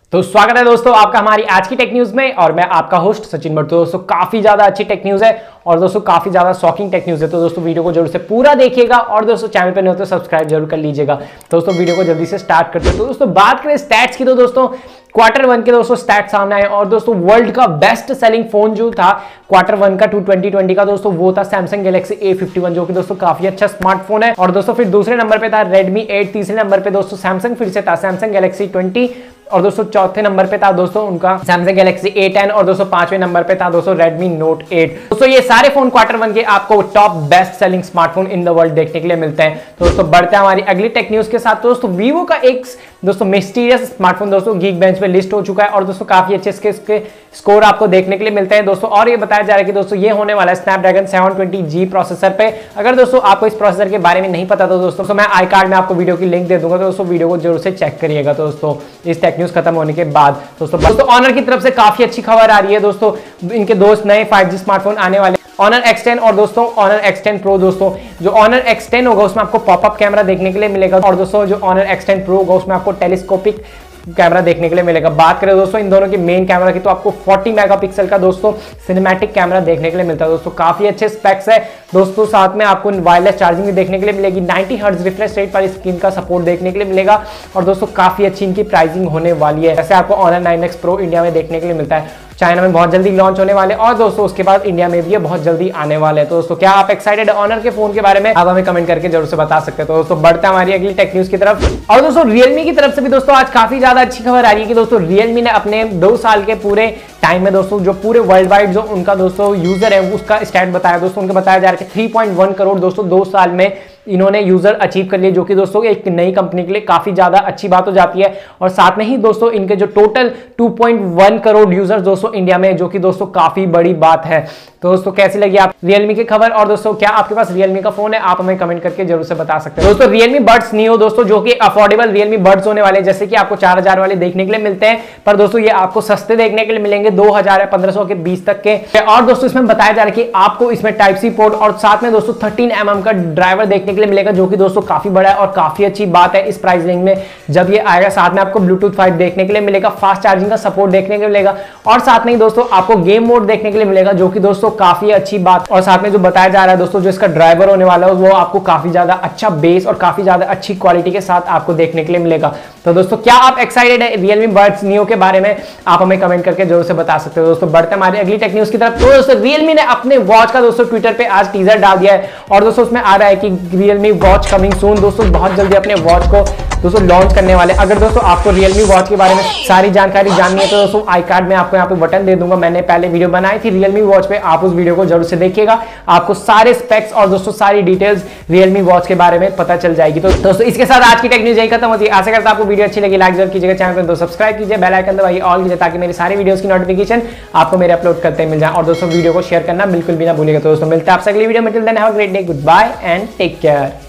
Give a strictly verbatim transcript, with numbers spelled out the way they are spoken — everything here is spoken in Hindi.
तो स्वागत है दोस्तों आपका हमारी आज की टेक न्यूज में और मैं आपका होस्ट सचिन भट्ट। तो दोस्तों काफी ज्यादा अच्छी टेक न्यूज है और दोस्तों काफी ज्यादा शॉकिंग टेक न्यूज है। तो दोस्तों वीडियो को जरूर से पूरा देखिएगा और दोस्तों चैनल पे नहीं हो तो सब्सक्राइब जरूर कर लीजिएगा। तो दोस्तों वीडियो को जल्दी से स्टार्ट करते हैं। तो दोस्तों बात करें स्टैट्स की तो दोस्तों क्वार्टर वन के दोस्तों स्टैट सामने आए और दोस्तों वर्ल्ड का बेस्ट सेलिंग फोन जो था क्वार्टर वन का टू ट्वेंटी ट्वेंटी का दोस्तों वो था Samsung Galaxy A fifty one, जो कि दोस्तों काफी अच्छा स्मार्टफोन है। और दोस्तों फिर दूसरे नंबर पे था रेडमी एट, तीसरे नंबर पे दोस्तों सैमसंग फिर से था सैमसंग गैलेक्सी ट्वेंटी और दोस्तों चौथे नंबर पे था दोस्तों उनका सैमसंग गैलेक्सी ए टेन और दोस्तों पांचवें नंबर पे था दोस्तों रेडमी नोट एट। दोस्तों ये सारे फोन क्वार्टर वन के आपको top best selling smartphone in the world देखने के लिए मिलते हैं। तो दोस्तों बढ़ते हैं हमारी अगली टेक न्यूज के साथ। तो दोस्तों वीवो का एक दोस्तों मिस्टीरियस स्मार्टफोन दोस्तों गीक बेंच में लिस्ट हो चुका है और दोस्तों काफी अच्छे इसके, इसके स्कोर आपको देखने के लिए मिलते हैं दोस्तों। और ये बताया जा रहा है कि दोस्तों ये होने वाला है Snapdragon seven twenty G processor पे। अगर दोस्तों आपको इस प्रोसेसर के बारे में नहीं पता तो दोस्तों तो मैं आई कार्ड में आपको वीडियो की लिंक दे दूंगा, तो दोस्तों वीडियो को जरूर से चेक करिएगा। तो दोस्तों इस टेक न्यूज खत्म होने के बाद दोस्तों दोस्तों ऑनर की तरफ से काफी अच्छी खबर आ रही है दोस्तों। इनके दोस्त नए फाइव जी स्मार्टफोन आने वाले Honor एक्स टेन और दोस्तों Honor एक्स टेन Pro। दोस्तों जो Honor एक्स टेन होगा उसमें आपको पॉपअप कैमरा देखने के लिए मिलेगा और दोस्तों जो Honor एक्स टेन Pro होगा उसमें आपको टेलीस्कोपिक कैमरा देखने के लिए मिलेगा। बात करें दोस्तों इन दोनों की मेन कैमरा की तो आपको फोर्टी मेगापिक्सल का दोस्तों सिनेमैटिक कैमरा देखने के लिए मिलता है। दोस्तों काफी अच्छे स्पेक्स है दोस्तों। साथ में आपको वायरलेस चार्जिंग भी देखने के लिए मिलेगी, नाइंटी हर्ट्ज रिफ्रेश रेट पर स्क्रीन का सपोर्ट देखने के लिए मिलेगा और दोस्तों काफी अच्छी इनकी प्राइसिंग होने वाली है। जैसे आपको Honor nine X Pro India में देखने के लिए मिलता है, चाइना में बहुत जल्दी लॉन्च होने वाले और दोस्तों उसके बाद इंडिया में भी ये बहुत जल्दी आने वाले हैं। तो दोस्तों क्या आप एक्साइटेड Honor के फोन के बारे में? आप हमें कमेंट करके जरूर से बता सकते हैं। तो दोस्तों बढ़ते हैं हमारी अगली टेक न्यूज की तरफ। और दोस्तों Realme की तरफ से भी दोस्तों आज काफी ज्यादा अच्छी खबर आ रही है कि दोस्तों Realme ने अपने दो साल के पूरे टाइम में दोस्तों जो पूरे वर्ल्ड वाइड जो उनका दोस्तों यूजर है उसका स्टैट बताया दोस्तों। उनको बताया जा रहा है कि थ्री पॉइंट वन करोड़ दोस्तों दो साल में इन्होंने यूजर अचीव कर लिए, जो कि दोस्तों एक नई कंपनी के लिए काफी ज्यादा अच्छी बात हो जाती है। और साथ में ही दोस्तों इनके जो total two point one crore users दोस्तों इंडिया में, जो कि दोस्तों काफी बड़ी बात है। तो दोस्तों कैसी लगी आप Realme की खबर और दोस्तों क्या आपके पास Realme का फोन है? आप हमें कमेंट करके जरूर से बता सकते हैं। दोस्तों Realme Buds Neo दोस्तों जो कि अफोर्डेबल Realme Buds होने वाले, जैसे कि आपको चार हजार वाले देखने के लिए मिलते हैं, पर दोस्तों ये आपको सस्ते देखने के लिए मिलेंगे दो हजार या पंद्रह सौ के बीच तक के। और दोस्तों इसमें बताया जा रहा है कि आपको इसमें टाइप सी पोर्ट और साथ में दोस्तों थर्टीन एम एम का ड्राइवर देखने के लिए मिलेगा, जो कि दोस्तों काफी बड़ा है और काफी अच्छी बात है इस प्राइस रेंज में जब ये आएगा। साथ में आपको ब्लूटूथ फाइव देखने के लिए मिलेगा, फास्ट चार्जिंग का सपोर्ट देखने के लिए मिलेगा और साथ में दोस्तों आपको गेम मोड देखने के लिए मिलेगा, जो कि दोस्तों काफी अच्छी बात। और साथ में जो बताया जा रहा है दोस्तों जो इसका ड्राइवर होने वाला है वो आपको काफी ज्यादा अच्छा बेस और काफी ज्यादा अच्छी क्वालिटी के साथ आपको देखने के लिए मिलेगा। तो दोस्तों क्या आप एक्साइटेड है Realme Buds Neo के बारे में? आप हमें कमेंट करके जरूर से बता सकते हो। दोस्तों बढ़ते हैं हमारी अगली टेक न्यूज की तरफ। तो दोस्तों Realme ने अपने वॉच का दोस्तों ट्विटर पे आज टीजर डाल दिया है और दोस्तों उसमें आ रहा है कि Realme वॉच कमिंग सून। दोस्तों बहुत जल्दी अपने वॉच को दोस्तों लॉन्च करने वाले। अगर दोस्तों आपको Realme वॉच के बारे में सारी जानकारी जाननी है तो दोस्तों आई कार्ड में आपको यहाँ पे बटन दे दूंगा, मैंने पहले वीडियो बनाई थी Realme वॉच पे, आप उस वीडियो को जरूर से देखिएगा। आपको सारे स्पेक्स और दोस्तों सारी डिटेल्स Realme वॉच के बारे में पता चल जाएगी। तो दोस्तों इसके साथ आज की टेक न्यूज यही खत्म होती है। आशा करता हूं आपको वीडियो अच्छी लगी, लाइक जरूर कीजिएगा, चैनल को सब्सक्राइब कीजिए, बेल आइकन दबाइए ऑल कीजिए ताकि मेरी सारी वीडियोस की नोटिफिकेशन आपको मेरे अपलोड करते मिल जाए। और दोस्तों वीडियो को शेयर करना बिल्कुल भी ना भूलिएगा। तो दोस्तों मिलते हैं आपसे अगली वीडियो में। Till then have a great day, good bye and take care.